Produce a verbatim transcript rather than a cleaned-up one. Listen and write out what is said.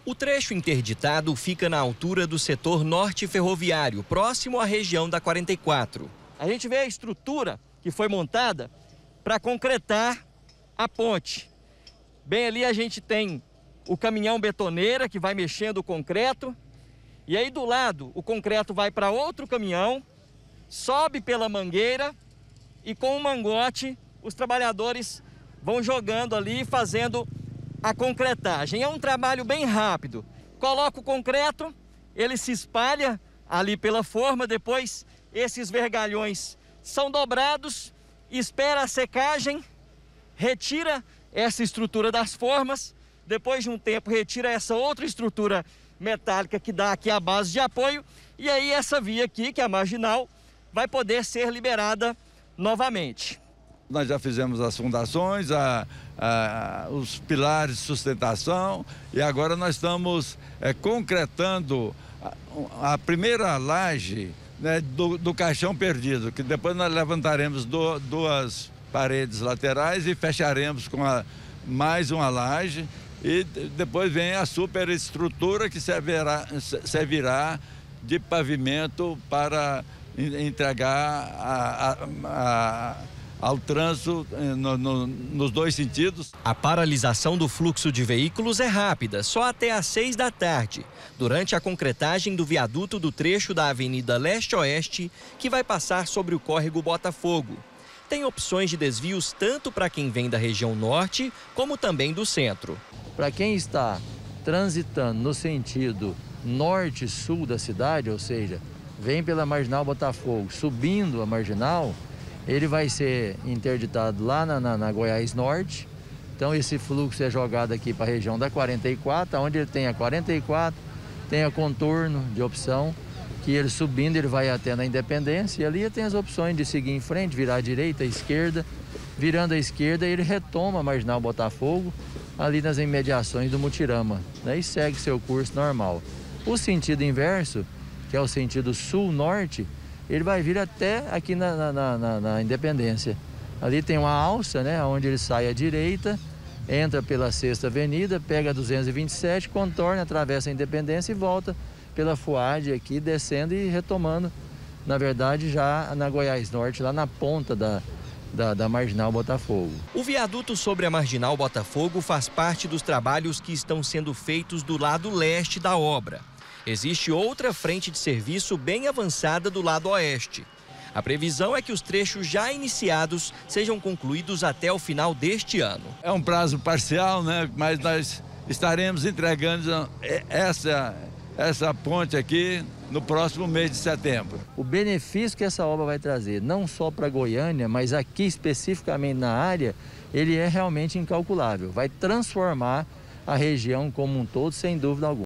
O trecho interditado fica na altura do setor norte ferroviário, próximo à região da quarenta e quatro. A gente vê a estrutura que foi montada para concretar a ponte. Bem ali a gente tem o caminhão betoneira que vai mexendo o concreto. E aí do lado o concreto vai para outro caminhão, sobe pela mangueira e com o mangote os trabalhadores vão jogando ali, fazendo a concretagem. É um trabalho bem rápido. Coloca o concreto, ele se espalha ali pela forma, depois esses vergalhões são dobrados, espera a secagem, retira essa estrutura das formas, depois de um tempo retira essa outra estrutura metálica que dá aqui a base de apoio, e aí essa via aqui, que é a marginal, vai poder ser liberada novamente. Nós já fizemos as fundações, a, a, os pilares de sustentação e agora nós estamos é, concretando a, a primeira laje, né, do, do caixão perdido, que depois nós levantaremos do, duas paredes laterais e fecharemos com a, mais uma laje e depois vem a superestrutura que servirá, servirá de pavimento para entregar a, a, a ao trânsito no, no, nos dois sentidos. A paralisação do fluxo de veículos é rápida, só até às seis da tarde, durante a concretagem do viaduto do trecho da Avenida Leste-Oeste, que vai passar sobre o córrego Botafogo. Tem opções de desvios tanto para quem vem da região norte, como também do centro. Para quem está transitando no sentido norte-sul da cidade, ou seja, vem pela Marginal Botafogo, subindo a Marginal, ele vai ser interditado lá na, na, na Goiás Norte. Então esse fluxo é jogado aqui para a região da quarenta e quatro, onde ele tem a quarenta e quatro, tem a contorno de opção, que ele subindo ele vai até na Independência, e ali tem as opções de seguir em frente, virar à direita, à esquerda. Virando à esquerda ele retoma a Marginal Botafogo, ali nas imediações do Mutirama, né, e segue seu curso normal. O sentido inverso, que é o sentido sul-norte, ele vai vir até aqui na, na, na, na Independência. Ali tem uma alça, né, onde ele sai à direita, entra pela Sexta Avenida, pega a duzentos e vinte e sete, contorna, atravessa a Independência e volta pela Fuad aqui, descendo e retomando, na verdade, já na Goiás Norte, lá na ponta da, da, da Marginal Botafogo. O viaduto sobre a Marginal Botafogo faz parte dos trabalhos que estão sendo feitos do lado leste da obra. Existe outra frente de serviço bem avançada do lado oeste. A previsão é que os trechos já iniciados sejam concluídos até o final deste ano. É um prazo parcial, né? Mas nós estaremos entregando essa, essa ponte aqui no próximo mês de setembro. O benefício que essa obra vai trazer, não só para Goiânia, mas aqui especificamente na área, ele é realmente incalculável. Vai transformar a região como um todo, sem dúvida alguma.